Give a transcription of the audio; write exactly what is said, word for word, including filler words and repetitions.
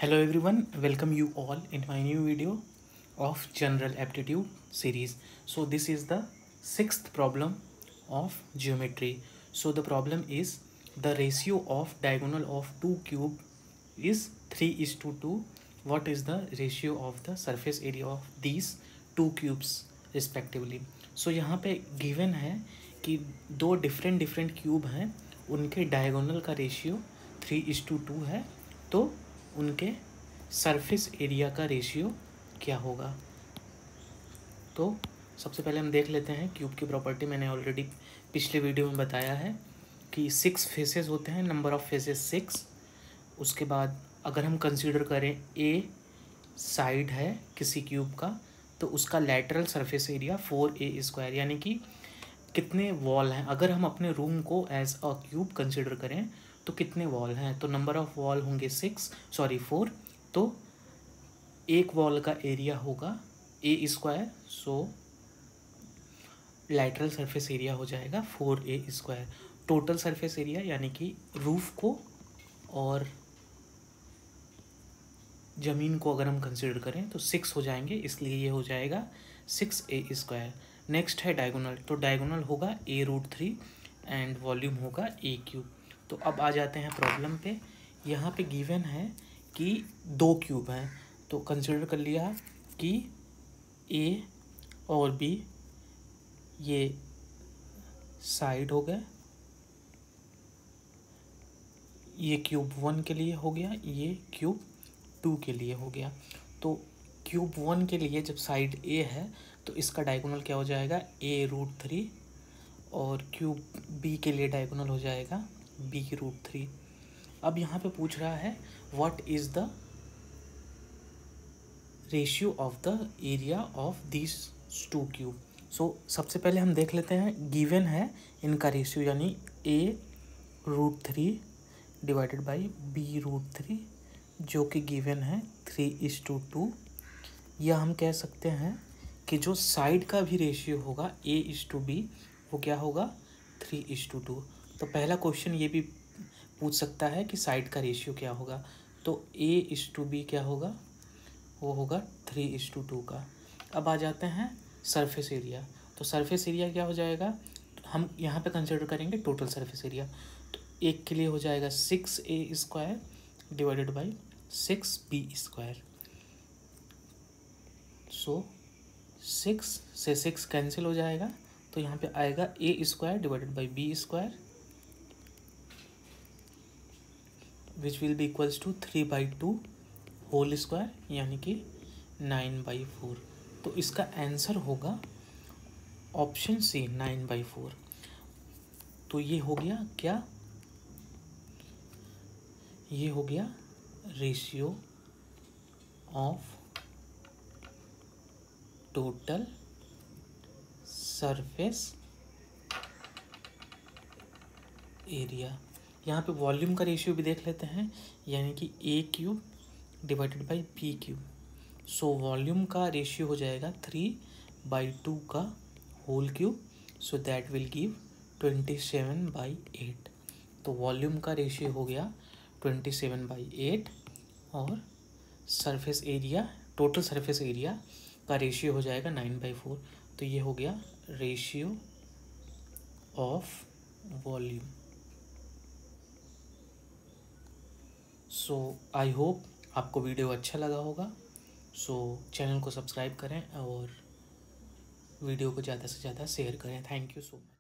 Hello everyone, welcome you all in my new video of General Aptitude series. So this is the sixth problem of geometry. So the problem is the ratio of diagonal of two cube is three is to two. What is the ratio of the surface area of these two cubes respectively? So यहाँ पे given है कि दो different different cube हैं, उनके diagonal का ratio three is to two है, तो उनके सरफेस एरिया का रेशियो क्या होगा। तो सबसे पहले हम देख लेते हैं क्यूब की प्रॉपर्टी। मैंने ऑलरेडी पिछले वीडियो में बताया है कि सिक्स फेसेस होते हैं, नंबर ऑफ फेसेस सिक्स। उसके बाद अगर हम कंसीडर करें ए साइड है किसी क्यूब का, तो उसका lateral surface area four a square, यानी कि कितने वॉल हैं। अगर हम अपने रूम को एज अ क्यूब कंसीडर करें तो कितने वॉल हैं, तो नंबर ऑफ वॉल होंगे सिक्स सॉरी फोर, तो एक वॉल का एरिया होगा a square, so lateral surface area हो जाएगा four a square. Total surface area यानी कि रूफ को और ज़मीन को अगर हम कंसीडर करें तो सिक्स हो जाएंगे, इसलिए ये हो जाएगा सिक्स ए स्क्वायर। नेक्स्ट है डायगोनल, तो डायगोनल होगा a root three and volume होगा ए क्यूब। तो अब आ जाते हैं प्रॉब्लम पे। यहाँ पे गिवन है कि दो क्यूब हैं, तो कंसिडर कर लिया कि ए और बी ये साइड हो गए, ये क्यूब वन के लिए हो गया, ये क्यूब टू के लिए हो गया। तो क्यूब वन के लिए जब साइड ए है तो इसका डायगोनल क्या हो जाएगा ए रूट थ्री, और क्यूब बी के लिए डायगोनल हो जाएगा बी रूट थ्री। अब यहाँ पे पूछ रहा है what is the ratio of the area of this two cube. So सबसे पहले हम देख लेते हैं, गिवन है इनका रेशियो यानी a root three divided by b root three, जो कि गिवन है थ्री इज टू टू। या हम कह सकते हैं कि जो साइड का भी रेशियो होगा ए इज टू बी, वो क्या होगा थ्री इज टू टू। तो पहला क्वेश्चन ये भी पूछ सकता है कि साइड का रेशियो क्या होगा, तो ए इज टू बी क्या होगा, वो होगा थ्री इज टू टू का। अब आ जाते हैं सरफेस एरिया, तो सरफेस एरिया क्या हो जाएगा, हम यहाँ पे कंसिडर करेंगे टोटल सरफेस एरिया। तो एक के लिए हो जाएगा six a square divided by six b square. So six से सिक्स कैंसिल हो जाएगा, तो यहाँ पे आएगा a square divided by b square, which will be equals to three by two whole square, यानी कि नाइन बाई फोर। तो इसका आंसर होगा option C nine by four. तो ये हो गया क्या, ये हो गया ratio of total surface area. यहाँ पे वॉल्यूम का रेशियो भी देख लेते हैं, यानी कि a cube divided by b cube. So volume का रेशियो हो जाएगा थ्री बाई टू का whole cube, so that will give twenty seven by eight. तो वॉल्यूम का रेशियो हो गया ट्वेंटी सेवन बाई एट, और surface area total surface area का रेशियो हो जाएगा नाइन बाई फोर। तो ये हो गया ratio of volume. So I hope आपको वीडियो अच्छा लगा होगा। सो so, चैनल को सब्सक्राइब करें और वीडियो को ज़्यादा से ज़्यादा शेयर करें। Thank you so much.